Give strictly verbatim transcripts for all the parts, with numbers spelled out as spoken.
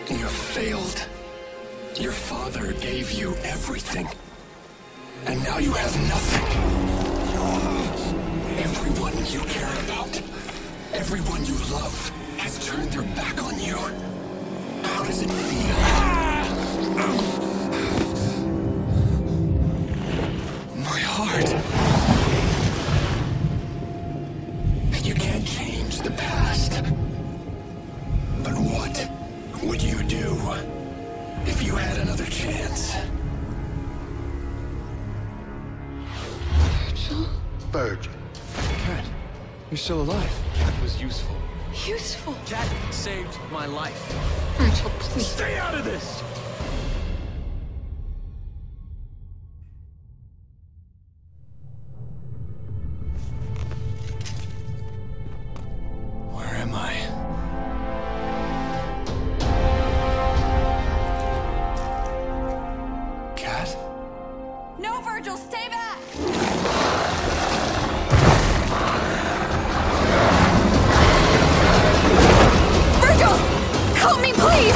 You failed. Your father gave you everything. And now you have nothing. Everyone you care about, everyone you love, has turned their back on you. How does it feel? My heart. You can't change the past. But what would you do if you had another chance? Vergil? Vergil. Cat, you're still alive. Cat was useful. Useful? Cat saved my life. Vergil, please. Stay out of this! Where am I? Cat? No, Vergil, stay back! Vergil! Help me, please!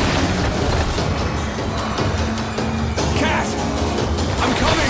Cat! I'm coming!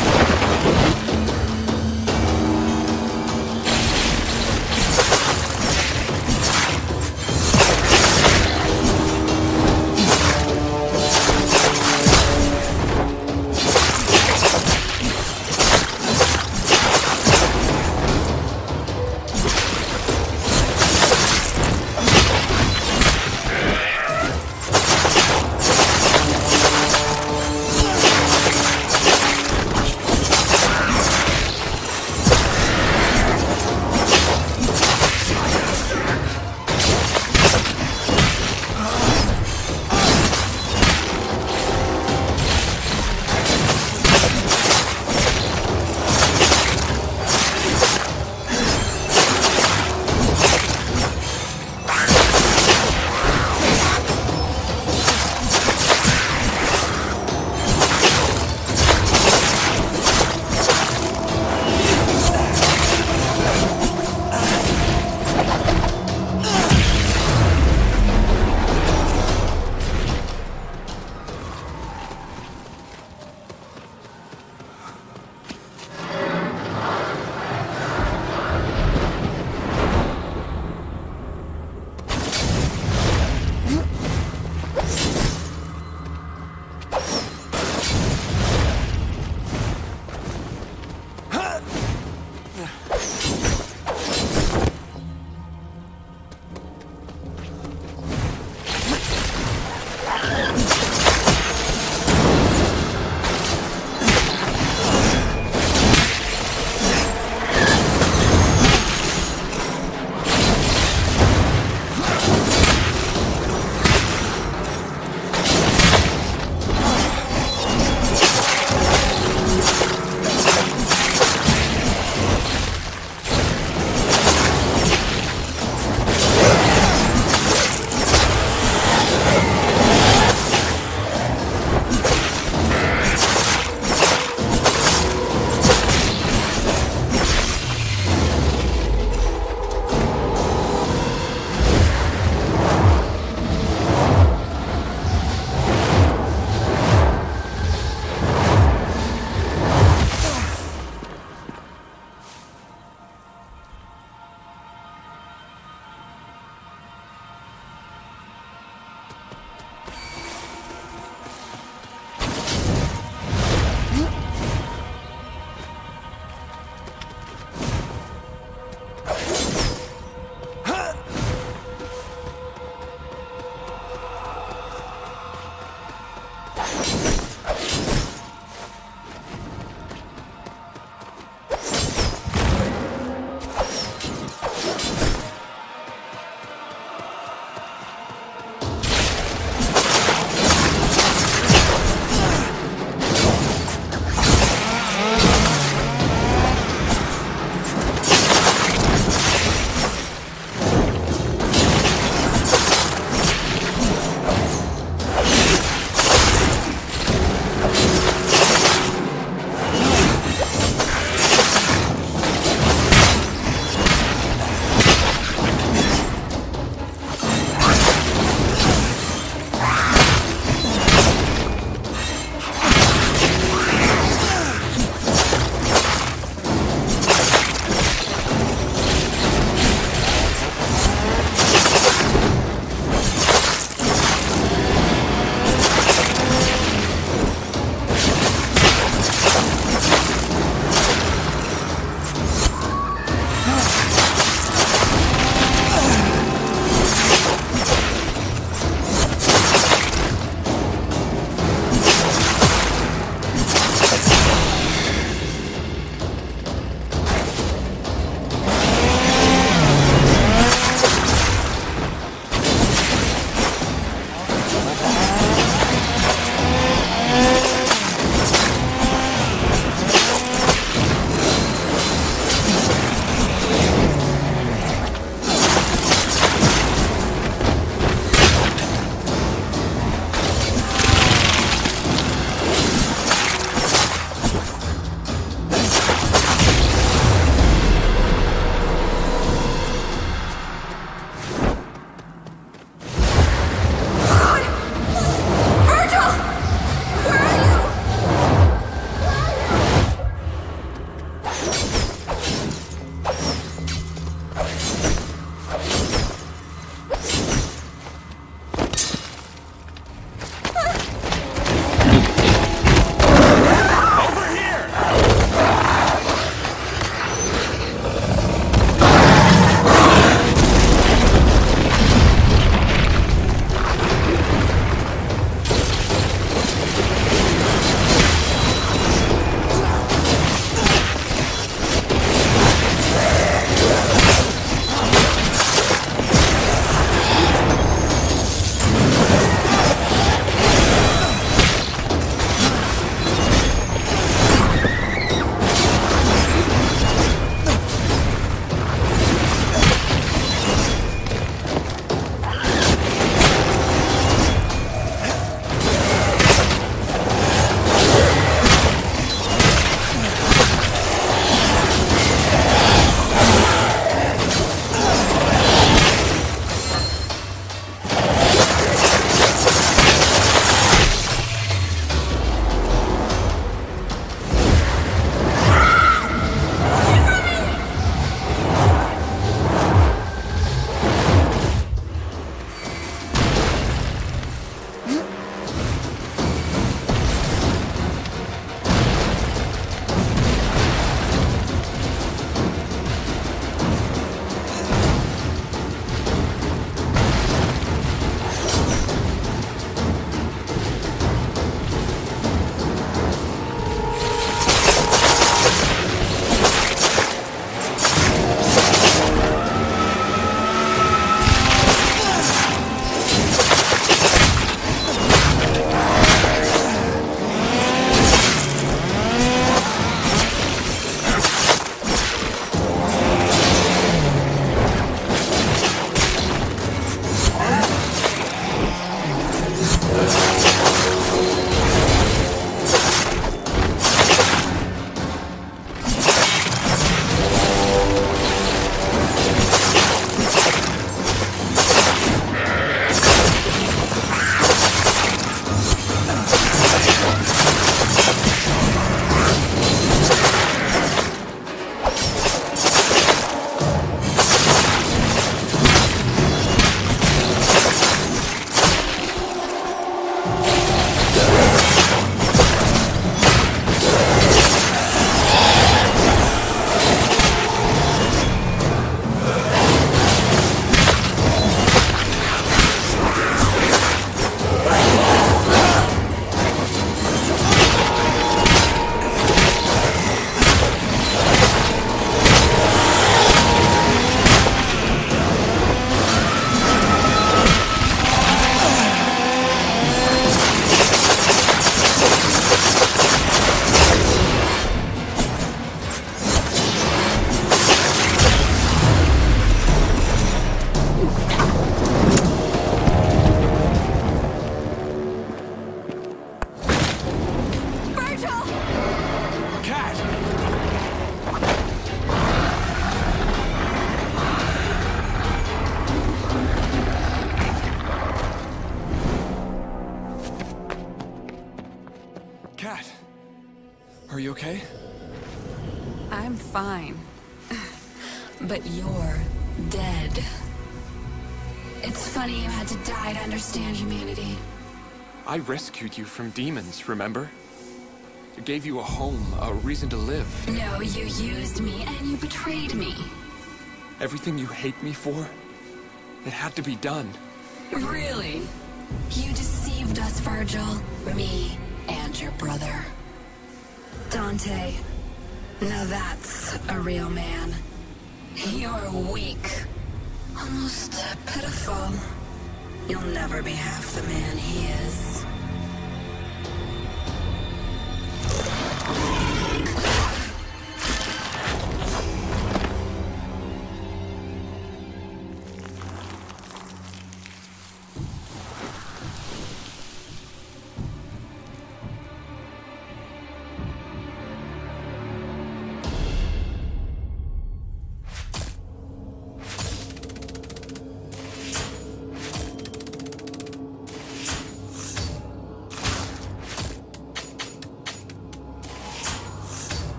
Are you okay? I'm fine. But you're dead. It's funny you had to die to understand humanity. I rescued you from demons, remember? I gave you a home, a reason to live. No, you used me and you betrayed me. Everything you hate me for, it had to be done. Really? You deceived us, Vergil. Me and your brother. Dante. Now that's a real man. You're weak. Almost pitiful. You'll never be half the man he